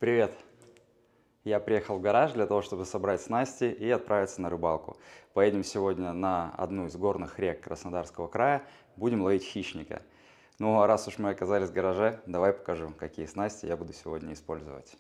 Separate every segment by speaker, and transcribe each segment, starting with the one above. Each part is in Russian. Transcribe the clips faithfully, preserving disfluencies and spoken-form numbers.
Speaker 1: Привет! Я приехал в гараж для того, чтобы собрать снасти и отправиться на рыбалку. Поедем сегодня на одну из горных рек Краснодарского края, будем ловить хищника. Ну а раз уж мы оказались в гараже, давай покажу, какие снасти я буду сегодня использовать.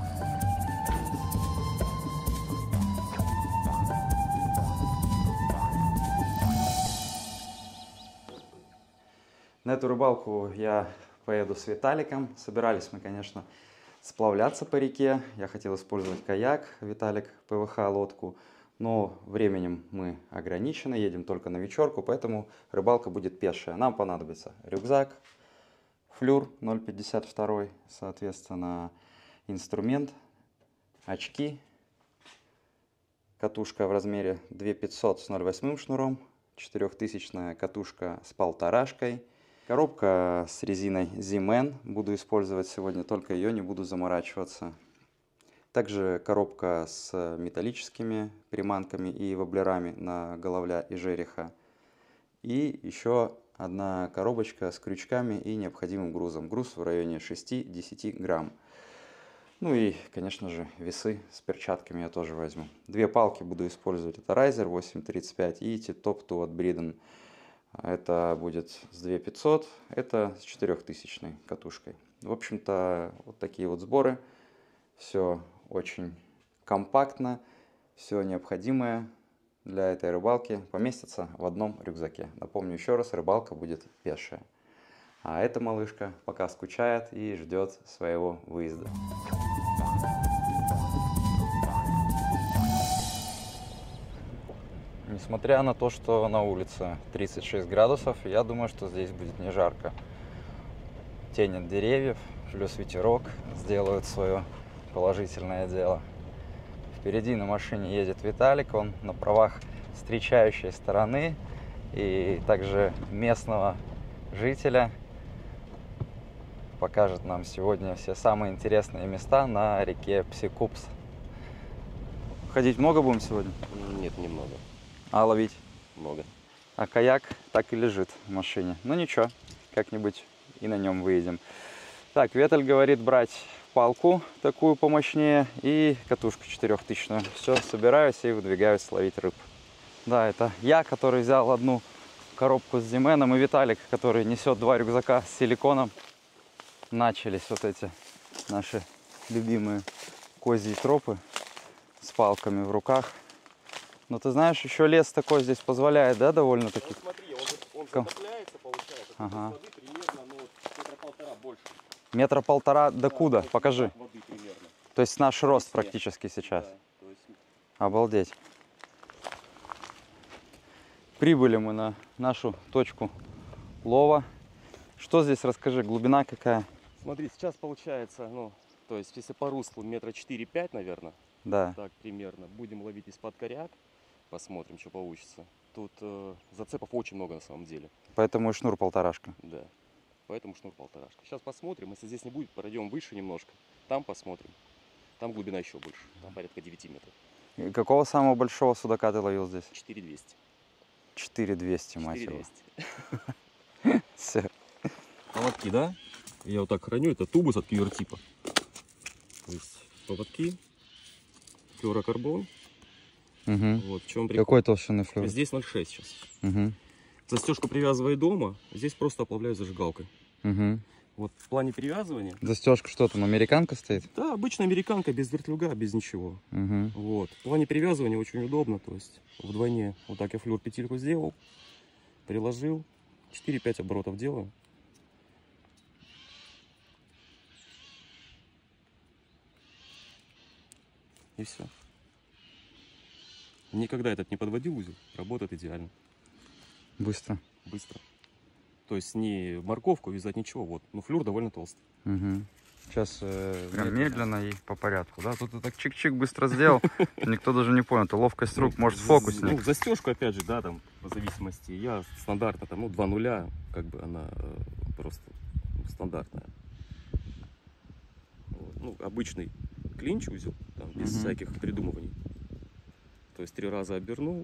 Speaker 1: На эту рыбалку я поеду с Виталиком. Собирались мы, конечно, сплавляться по реке. Я хотел использовать каяк, Виталик ПВХ-лодку. Но временем мы ограничены, едем только на вечерку, поэтому рыбалка будет пешая. Нам понадобится рюкзак, флюр ноль пятьдесят два, соответственно, инструмент, очки, катушка в размере две тысячи пятьсот с ноль восемь шнуром, четырехтысячная катушка с полторашкой, коробка с резиной Зимен, буду использовать сегодня, только ее не буду заморачиваться. Также коробка с металлическими приманками и воблерами на головля и жереха. И еще одна коробочка с крючками и необходимым грузом. Груз в районе шести-десяти грамм. Ну и, конечно же, весы с перчатками я тоже возьму. Две палки буду использовать. Это Райзер восемь тридцать пять и Тип-Топ два от Бриден. Это будет с две тысячи пятьсот, это с четырехтысячной катушкой. В общем-то, вот такие вот сборы. Все очень компактно, все необходимое для этой рыбалки поместится в одном рюкзаке. Напомню еще раз, рыбалка будет пешая. А эта малышка пока скучает и ждет своего выезда. Несмотря на то, что на улице тридцать шесть градусов, я думаю, что здесь будет не жарко. Тень от деревьев, плюс ветерок сделают свое положительное дело. Впереди на машине едет Виталик, он на правах встречающей стороны и также местного жителя. Покажет нам сегодня все самые интересные места на реке Псикупс. Ходить много будем сегодня?
Speaker 2: Нет, немного.
Speaker 1: А ловить?
Speaker 2: Много.
Speaker 1: А каяк так и лежит в машине. Ну ничего, как-нибудь и на нем выедем. Так, Веталь говорит брать палку такую помощнее и катушку четырехтысячную. Все, собираюсь и выдвигаюсь ловить рыб. Да, это я, который взял одну коробку с Зименом, и Виталик, который несет два рюкзака с силиконом. Начались вот эти наши любимые козьи тропы с палками в руках. Но ты знаешь, еще лес такой здесь позволяет, да, довольно-таки?
Speaker 2: Ну, смотри, он, он затопляется, получается,
Speaker 1: ага.
Speaker 2: воды примерно, ну, метра полтора больше.
Speaker 1: Метра полтора до
Speaker 2: да,
Speaker 1: куда? Покажи.
Speaker 2: Воды примерно.
Speaker 1: То есть наш рост практически сейчас.
Speaker 2: Да, то есть...
Speaker 1: Обалдеть. Прибыли мы на нашу точку лова. Что здесь, расскажи, глубина какая?
Speaker 2: Смотри, сейчас получается, ну, то есть если по руслу метра четыре-пять, наверное.
Speaker 1: Да.
Speaker 2: Так, примерно. Будем ловить из-под коряк. Посмотрим, что получится. Тут э, зацепов очень много на самом деле.
Speaker 1: Поэтому и шнур полторашка.
Speaker 2: Да. Поэтому шнур полторашка. Сейчас посмотрим. Если здесь не будет, пройдем выше немножко. Там посмотрим. Там глубина еще больше. Там порядка девяти метров.
Speaker 1: И какого самого большого судака ты ловил здесь?
Speaker 2: четыре двести.
Speaker 1: четыре двести, мать его. Все.
Speaker 2: Поводки, да? Я вот так храню. Это тубус от кьюр-типа. То есть поводки. Флюорокарбон.
Speaker 1: Угу.
Speaker 2: Вот, в чем прикол.
Speaker 1: Какой толщины флюор?
Speaker 2: Здесь ноль целых шесть сейчас.
Speaker 1: Угу.
Speaker 2: Застежку привязываю дома, здесь просто оплавляю зажигалкой.
Speaker 1: Угу.
Speaker 2: Вот в плане привязывания.
Speaker 1: Застежка что там, американка стоит?
Speaker 2: Да, обычная американка, без вертлюга, без ничего.
Speaker 1: Угу.
Speaker 2: Вот. В плане привязывания очень удобно, то есть вдвойне. Вот так я флюор петельку сделал, приложил, четыре-пять оборотов делаю. И все. Никогда этот не подводил узел, работает идеально.
Speaker 1: Быстро.
Speaker 2: Быстро. То есть не морковку вязать, ничего. Вот. Но флюр довольно толстый.
Speaker 1: Угу. Сейчас э, прям медленно и по порядку, да? Тут ты так чик-чик быстро сделал, никто даже не понял. Это ловкость рук, может фокусник.
Speaker 2: Ну, застежку, опять же, да, там, по зависимости. Я стандартно, там, ну, два нуля, как бы она э, просто ну, стандартная. Вот. Ну, обычный клинч узел, там, без
Speaker 1: угу.
Speaker 2: всяких придумываний. То есть три раза обернул.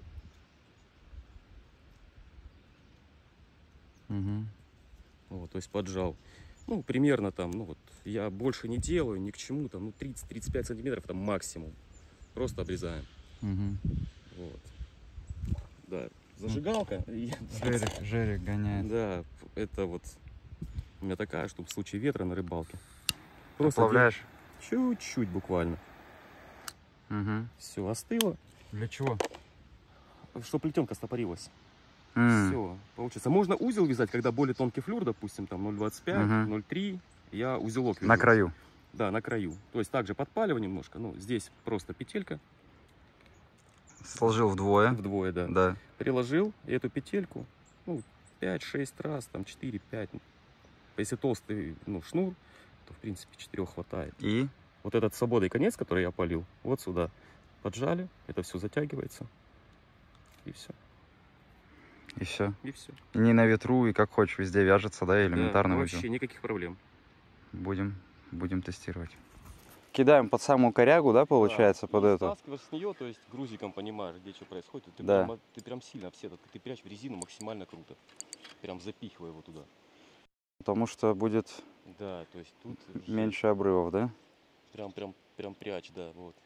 Speaker 1: Угу.
Speaker 2: Вот, то есть поджал. Ну, примерно там, ну вот, я больше не делаю ни к чему, там, ну, тридцать-тридцать пять сантиметров, там, максимум. Просто обрезаем.
Speaker 1: Угу.
Speaker 2: Вот. Да, зажигалка.
Speaker 1: Жерик, жерик гоняет.
Speaker 2: Да, это вот у меня такая, чтобы в случае ветра на рыбалке. Просто
Speaker 1: Поплавляешь?
Speaker 2: чуть-чуть буквально.
Speaker 1: Угу.
Speaker 2: Все, остыло.
Speaker 1: Для чего?
Speaker 2: Чтобы плетенка стопорилась.
Speaker 1: М.
Speaker 2: Все, получится. Можно узел вязать, когда более тонкий флюр, допустим, там ноль двадцать пять,
Speaker 1: Мгм.
Speaker 2: ноль три. Я узелок вяжу.
Speaker 1: На краю.
Speaker 2: Да, на краю. То есть также подпаливаю немножко. Ну, здесь просто петелька.
Speaker 1: Сложил вдвое.
Speaker 2: Вдвое, да.
Speaker 1: Да.
Speaker 2: Приложил и эту петельку, ну, пять-шесть раз, там четыре-пять. Если толстый, ну, шнур, то, в принципе, четырех хватает.
Speaker 1: И?
Speaker 2: Вот этот свободный конец, который я опалил, вот сюда поджали, это все затягивается. И все.
Speaker 1: И все.
Speaker 2: И все.
Speaker 1: Не на ветру, и как хочешь, везде вяжется, да, элементарно.
Speaker 2: Да,
Speaker 1: узел.
Speaker 2: вообще никаких проблем.
Speaker 1: Будем, будем тестировать. Кидаем под самую корягу, да, получается,
Speaker 2: Да.
Speaker 1: под
Speaker 2: И
Speaker 1: эту?
Speaker 2: стаскиваешь с нее, то есть грузиком понимаешь, где что происходит. Ты,
Speaker 1: Да.
Speaker 2: прям, ты прям сильно все, ты, ты прячь в резину максимально круто. Прям запихивай его туда.
Speaker 1: Потому что будет
Speaker 2: Да, то есть тут
Speaker 1: меньше обрывов, да?
Speaker 2: прям, прям, прям прячь, да, вот.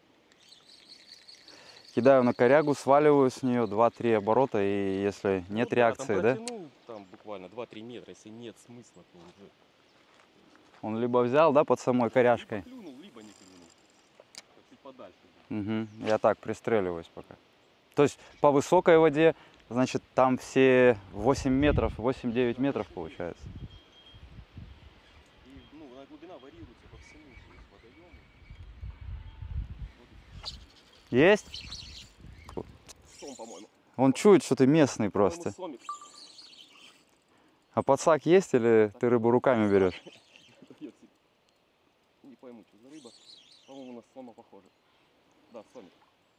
Speaker 1: Кидаю на корягу, сваливаю с нее два-три оборота, и если нет
Speaker 2: Ну,
Speaker 1: реакции,
Speaker 2: да?
Speaker 1: да,
Speaker 2: Там протянул, там буквально два-три метра, если нет смысла, то уже...
Speaker 1: он либо взял, да, под самой коряжкой.
Speaker 2: Либо клюнул, либо не клюнул. Чуть подальше.
Speaker 1: Угу. Я так пристреливаюсь пока. То есть по высокой воде, значит, там все восемь метров, восемь-девять метров получается.
Speaker 2: И, ну, глубина варьируется по всему, то есть водоемы.
Speaker 1: Есть?
Speaker 2: Сом, по-моему.
Speaker 1: Он чует, что ты местный просто.
Speaker 2: Сомик.
Speaker 1: А подсак есть или ты рыбу руками берешь?
Speaker 2: Не пойму, что за рыба. По-моему, на сома похоже. Да, сомик.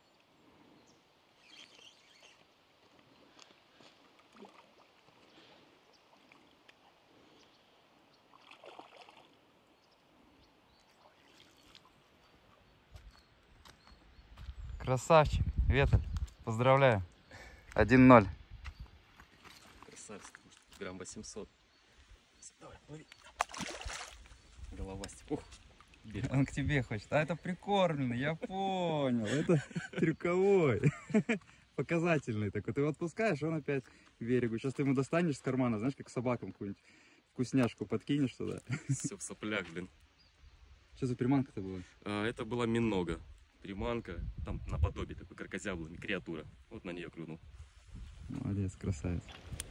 Speaker 1: Красавчик, Ветель, поздравляю. один ноль.
Speaker 2: Красавец, грамм восемьсот. Давай, лови. Головастик. Ух, берег.
Speaker 1: Он к тебе хочет. А это прикормленный, я понял. Это трюковой. Показательный такой. Ты его отпускаешь, он опять к берегу. Сейчас ты ему достанешь с кармана, знаешь, как собакам какую-нибудь вкусняшку подкинешь туда.
Speaker 2: Все в соплях, блин.
Speaker 1: Что за приманка-то была?
Speaker 2: А, это была минога. Приманка, там наподобие такой кракозябла, креатура. Вот на нее клюнул.
Speaker 1: Молодец, красавец.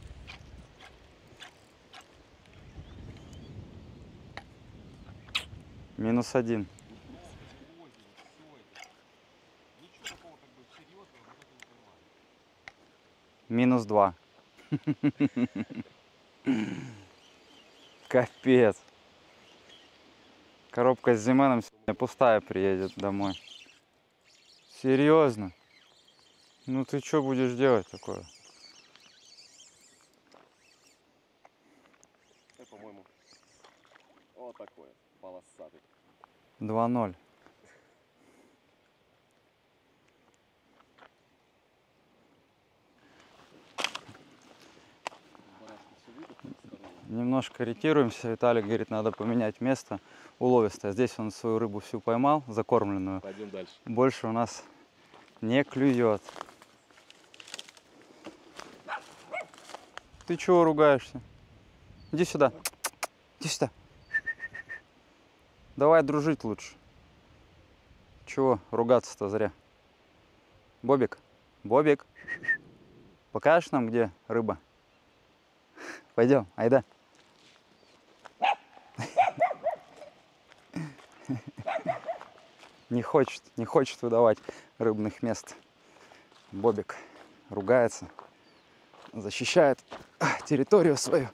Speaker 1: Минус один. Минус два. Капец. Коробка с Зименом сегодня пустая приедет домой. Серьезно? Ну ты что будешь делать такое?
Speaker 2: Это, по-моему, вот такое, полосатый.
Speaker 1: два ноль. Немножко ретируемся. Виталик говорит, надо поменять место уловистое. Здесь он свою рыбу всю поймал, закормленную.
Speaker 2: Пойдем дальше.
Speaker 1: Больше у нас не клюет. Ты чего ругаешься? Иди сюда. Иди сюда. Давай дружить лучше. Чего ругаться-то зря? Бобик, Бобик, покажешь нам, где рыба? Пойдем, айда. Не хочет, не хочет выдавать рыбных мест. Бобик ругается, защищает территорию свою.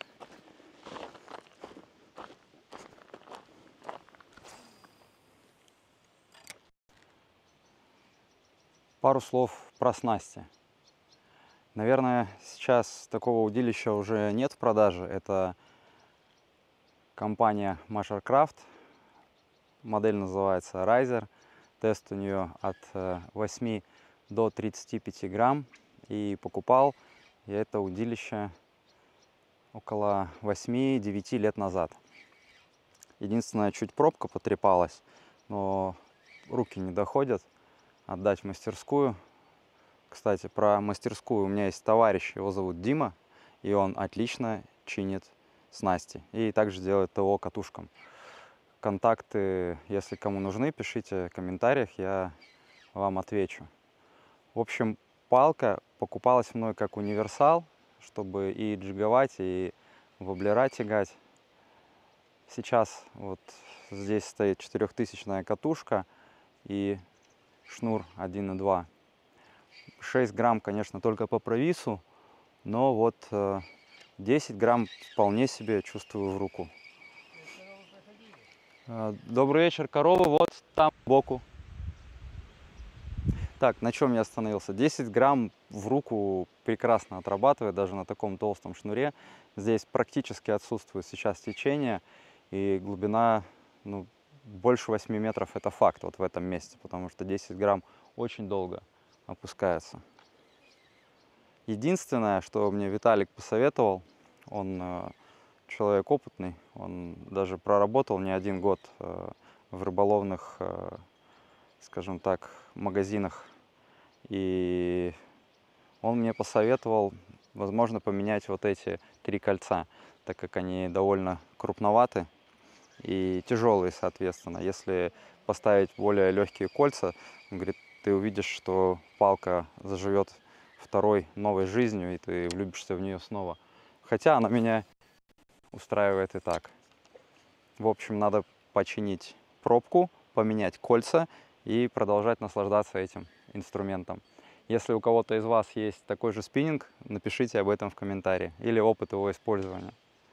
Speaker 1: Пару слов про снасти. Наверное, сейчас такого удилища уже нет в продаже. Это компания Mashercraft. Модель называется Riser. Тест у нее от восьми до тридцати пяти грамм. И покупал я это удилище около восьми-девяти лет назад. Единственное, чуть пробка потрепалась, но руки не доходят отдать в мастерскую. Кстати, про мастерскую. У меня есть товарищ, его зовут Дима, и он отлично чинит снасти и также делает ТО катушкам. Контакты, если кому нужны, пишите в комментариях, я вам отвечу. В общем, палка покупалась мной как универсал, чтобы и джиговать, и воблера тягать. Сейчас вот здесь стоит четырехтысячная катушка и шнур один и два. шесть грамм, конечно, только по провису, но вот десять грамм вполне себе чувствую в руку. Добрый вечер, коровы, вот там сбоку. Так, на чем я остановился? десять грамм в руку прекрасно отрабатывает, даже на таком толстом шнуре. Здесь практически отсутствует сейчас течение, и глубина, ну, больше восьми метров, это факт вот в этом месте, потому что десять грамм очень долго опускается. Единственное, что мне Виталик посоветовал, он э, человек опытный, он даже проработал не один год э, в рыболовных, э, скажем так, магазинах, и он мне посоветовал, возможно, поменять вот эти три кольца, так как они довольно крупноваты и тяжелые, соответственно. Если поставить более легкие кольца, он говорит, ты увидишь, что палка заживет второй новой жизнью, и ты влюбишься в нее снова. Хотя она меня устраивает и так. В общем, надо починить пробку, поменять кольца и продолжать наслаждаться этим инструментом. Если у кого-то из вас есть такой же спиннинг, напишите об этом в комментарии или опыт его использования.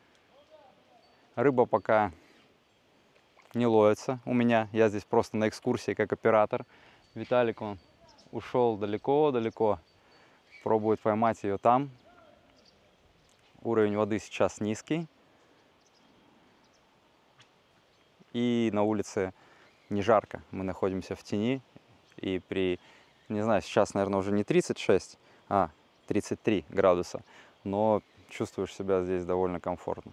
Speaker 1: Рыба пока не ловится у меня, я здесь просто на экскурсии как оператор. Виталик, он ушел далеко-далеко, пробует поймать ее там. Уровень воды сейчас низкий. И на улице не жарко, мы находимся в тени. И при, не знаю, сейчас, наверное, уже не тридцать шесть, а тридцать три градуса. Но чувствуешь себя здесь довольно комфортно.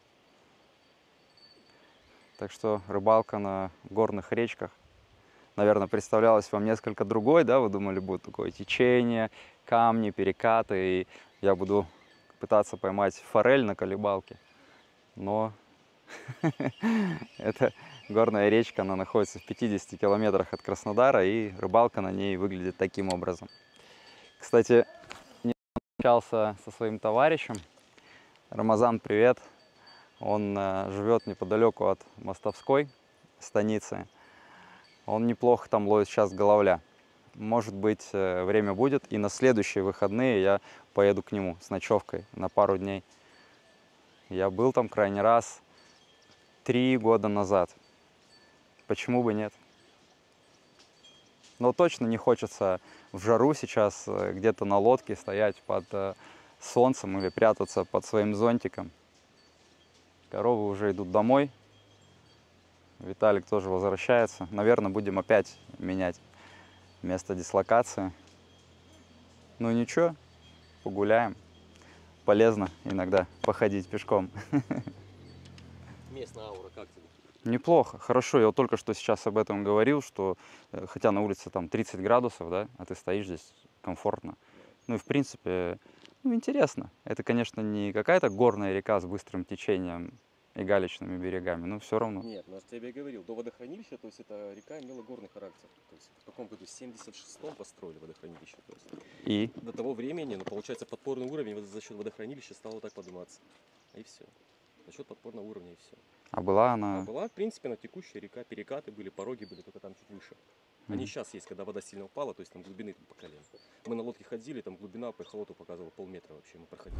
Speaker 1: Так что рыбалка на горных речках, наверное, представлялась вам несколько другой, да? Вы думали, будет такое течение, камни, перекаты, и я буду пытаться поймать форель на колебалке. Но это горная речка, она находится в пятидесяти километрах от Краснодара, и рыбалка на ней выглядит таким образом. Кстати, я общался со своим товарищем. Рамазан, привет. Он э, живет неподалеку от Мостовской станицы. Он неплохо там ловит сейчас головля. Может быть, э, время будет, и на следующие выходные я поеду к нему с ночевкой на пару дней. Я был там крайний раз три года назад. Почему бы нет? Но точно не хочется в жару сейчас где-то на лодке стоять под солнцем или прятаться под своим зонтиком. Коровы уже идут домой. Виталик тоже возвращается. Наверное, будем опять менять место дислокации. Ну ничего, погуляем. Полезно иногда походить пешком.
Speaker 2: Местная аура как тебе?
Speaker 1: Неплохо, хорошо. Я вот только что сейчас об этом говорил, что хотя на улице там тридцать градусов, да, а ты стоишь здесь комфортно. Ну и в принципе, ну, интересно. Это, конечно, не какая-то горная река с быстрым течением и галечными берегами, но все равно.
Speaker 2: Нет, ну, я тебе говорил, до водохранилища, то есть эта река имела горный характер. То есть в каком году? В семьдесят шестом построили водохранилище. То есть.
Speaker 1: И?
Speaker 2: До того времени, ну, получается, подпорный уровень вот за счет водохранилища стало так подниматься. И все. За счет подпорного уровня и все.
Speaker 1: А была она...
Speaker 2: А была, в принципе, на текущая река, перекаты были, пороги были, только там чуть выше. Они mm. сейчас есть, когда вода сильно упала, то есть там глубины по колено. Мы на лодке ходили, там глубина по эхолоту показывала полметра вообще, мы проходили.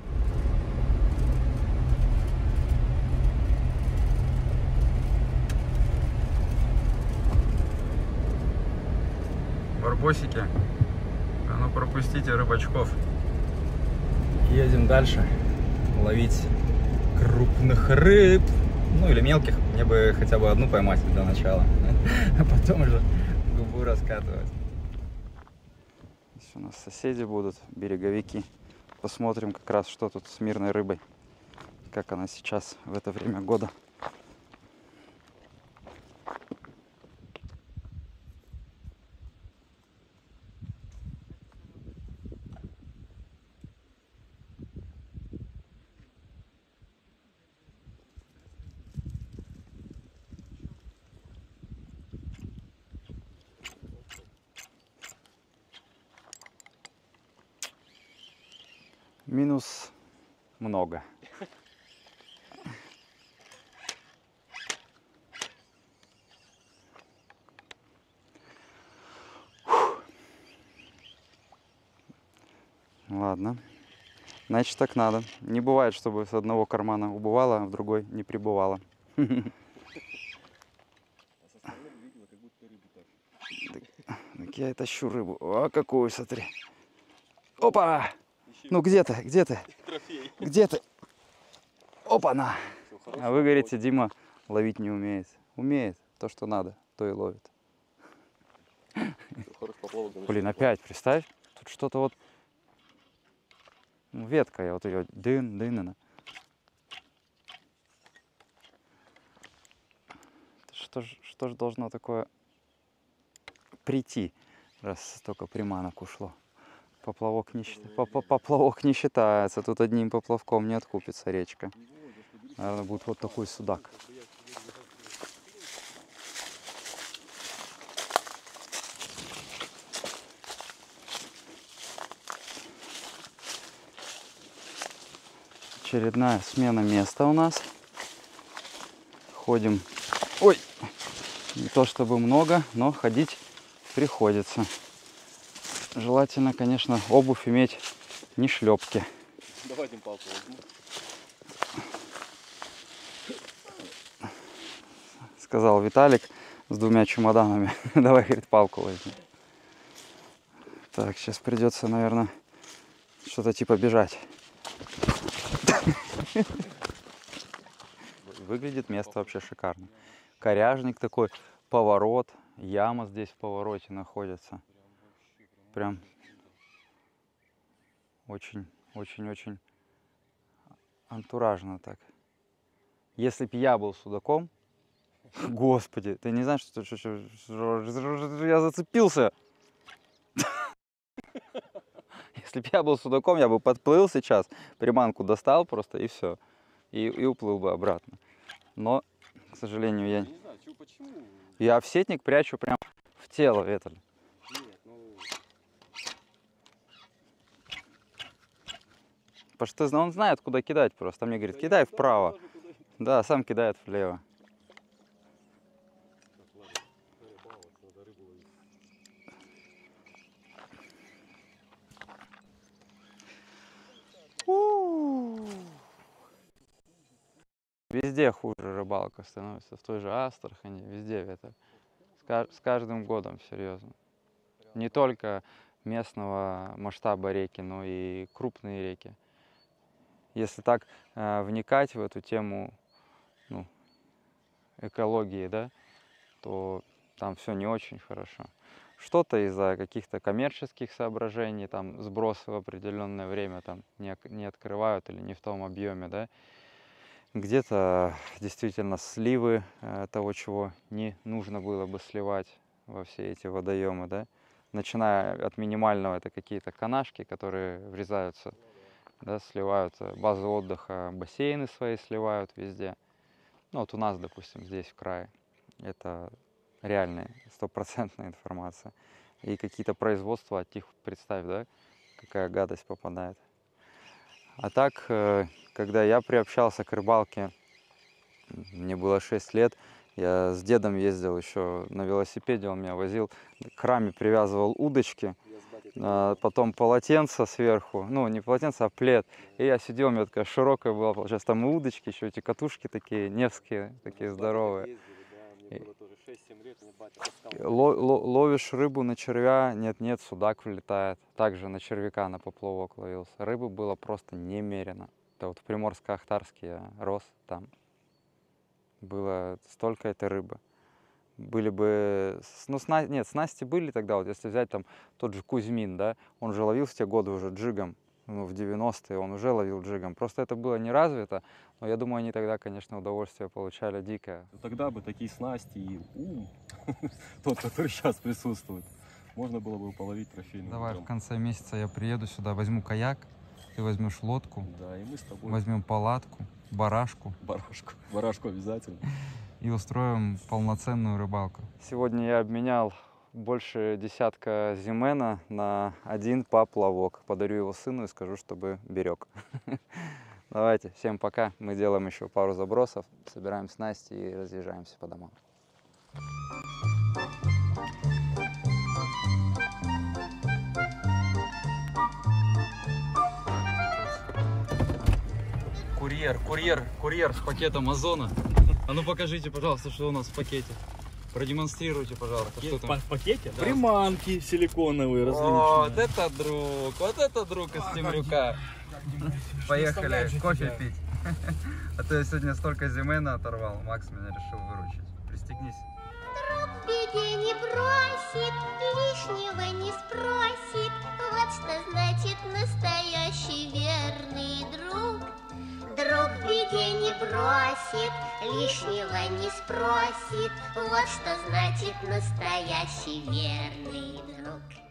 Speaker 1: Барбосики, а ну пропустите рыбачков. Едем дальше ловить крупных рыб. Ну или мелких, мне бы хотя бы одну поймать для начала, а потом уже губу раскатывать. Здесь у нас соседи будут, береговики. Посмотрим как раз, что тут с мирной рыбой как она сейчас в это время года. Минус много. Ладно. Значит, так надо. Не бывает, чтобы с одного кармана убывало, а в другой не прибывало.
Speaker 2: А со стороны выглядело, как будто рыбу так.
Speaker 1: Так я и тащу рыбу. О, какую, смотри. Опа!
Speaker 2: Ищи
Speaker 1: Ну где ты? Где ты?
Speaker 2: трофей.
Speaker 1: Где ты? Опа-на!
Speaker 2: Всё,
Speaker 1: А
Speaker 2: хорошего
Speaker 1: вы говорите,
Speaker 2: ловли.
Speaker 1: Дима ловить не умеет. Умеет. То, что надо, то и ловит.
Speaker 2: Всё, хороший поплавок, да,
Speaker 1: Блин,
Speaker 2: начинай
Speaker 1: опять, представь, тут что-то вот... Ну, ветка, я вот ее дын, дын, что ж, что ж должно такое прийти, раз столько приманок ушло? Поплавок не, счит- по- по- поплавок не считается, тут одним поплавком не откупится речка. Наверное, будет вот такой судак. Очередная смена места у нас. Ходим. Ой! Не то чтобы много, но ходить приходится. Желательно, конечно, обувь иметь не шлепки.
Speaker 2: Давай один палку возьму.
Speaker 1: Сказал Виталик с двумя чемоданами. Давай, говорит, палку возьми. Так, сейчас придется, наверное, что-то типа бежать. Выглядит место вообще шикарно. Коряжник такой, поворот, яма здесь в повороте находится. Прям очень, очень, очень антуражно так. Если б я был судаком, господи, ты не знаешь, что, что, что, что я зацепился. Если бы я был судаком, я бы подплыл сейчас, приманку достал просто и все. И, и уплыл бы обратно. Но, к сожалению, я...
Speaker 2: Я не знаю, чё, почему?
Speaker 1: Я в сетник прячу прям в тело, Виталь.
Speaker 2: Нет, ну...
Speaker 1: Потому что он знает, куда кидать просто. Мне говорит, кидай вправо. Да, сам кидает влево.
Speaker 2: Так, ладно, пора баловаться, надо рыбу ловить.
Speaker 1: Везде хуже рыбалка становится. В той же Астрахани, везде это. С, ка- с каждым годом, серьезно. Не только местного масштаба реки, но и крупные реки. Если так э, вникать в эту тему, ну, экологии, да, то там все не очень хорошо. Что-то из-за каких-то коммерческих соображений, там сбросы в определенное время там не, не открывают или не в том объеме, да. Где-то действительно сливы э, того, чего не нужно было бы сливать во все эти водоемы, да. Начиная от минимального, это какие-то канашки, которые врезаются, да, сливают базы отдыха, бассейны свои сливают везде. Ну вот у нас, допустим, здесь в крае, это реальная, стопроцентная информация. И какие-то производства от них, представь, да, какая гадость попадает. А так, э, когда я приобщался к рыбалке, мне было шесть лет, я с дедом ездил еще на велосипеде, он меня возил, к раме привязывал удочки,
Speaker 2: Я с батей
Speaker 1: а, потом полотенце сверху, ну не полотенце, а плед. И я сидел, у меня такая широкая была, получается, там и удочки, еще эти катушки такие, невские, такие здоровые.
Speaker 2: ездили, да, мне было тоже шесть-семь лет, мне батя таскал.
Speaker 1: Ло- ло- ловишь рыбу на червя, нет-нет, судак влетает. Также на червяка, на поплавок ловился. Рыбы было просто немерено. Это вот в Приморско-Ахтарске я рос, там было столько этой рыбы. Были бы, с- ну, сна... нет, снасти были тогда, вот если взять там тот же Кузьмин, да, он же ловил в те годы уже джигом ну, в девяностые он уже ловил джигом. Просто это было не развито, но я думаю, они тогда, конечно, удовольствие получали дикое.
Speaker 2: Тогда бы такие снасти и ум, тот, который сейчас присутствует, можно было бы половить трофейным
Speaker 1: Давай
Speaker 2: утром.
Speaker 1: в конце месяца я приеду сюда, возьму каяк, ты возьмешь лодку,
Speaker 2: Да, и мы с тобой
Speaker 1: возьмем палатку, барашку
Speaker 2: барашку, барашку обязательно.
Speaker 1: и устроим полноценную рыбалку. Сегодня я обменял больше десятка зимена на один поплавок. Подарю его сыну и скажу, чтобы берег. Давайте, всем пока. Мы делаем еще пару забросов, собираем снасти и разъезжаемся по домам. Курьер, курьер, курьер с пакетом Озона. А ну покажите, пожалуйста, что у нас в пакете. Продемонстрируйте, пожалуйста, что там.
Speaker 2: В пакете?
Speaker 3: Да. Приманки силиконовые различные.
Speaker 1: Вот это друг, вот это друг из Темрюка. Поехали кофе пить. А то я сегодня столько зимена оторвал, Макс меня решил выручить. Пристегнись.
Speaker 4: Друг в беде не бросит, лишнего не спросит. Вот что значит настоящий верный друг. Друг в беде не бросит, лишнего не спросит. Вот что значит настоящий верный друг.